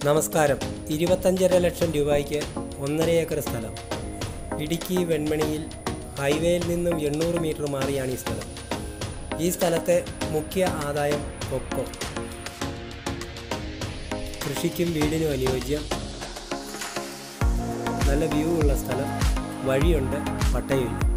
നമസ്കാരം. 25.5 ലക്ഷം രൂപയ്ക്ക് 1.5 ഏക്കർ സ്ഥലം. ഇടുക്കി വെൺമണിയിൽ ഹൈവേയിൽ നിന്നും 800 മീറ്റർ മാറിയാണ് ഈ സ്ഥലം. ഈ സ്ഥലത്തെ മുഖ്യ ആദായം കൊക്കോ. കൃഷിക്കും വീടിനും അനുയോജ്യം. നല്ല വ്യൂ ഉള്ള സ്ഥലം. വഴിയുണ്ട്, പട്ടയമില്ല.